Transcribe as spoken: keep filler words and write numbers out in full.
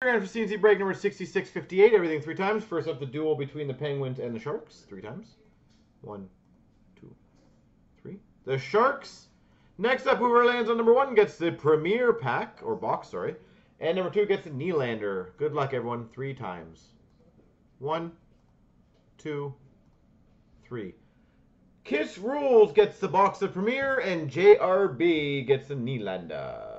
And for C and C break number sixty-six fifty-eight, everything three times. First up, the duel between the Penguins and the Sharks, three times. One, two, three. The Sharks. Next up, whoever lands on number one gets the Premier Pack, or box, sorry. And number two gets the Nylander. Good luck, everyone. Three times. One, two, three. Kiss Rules gets the box of Premier, and J R B gets the Nylander.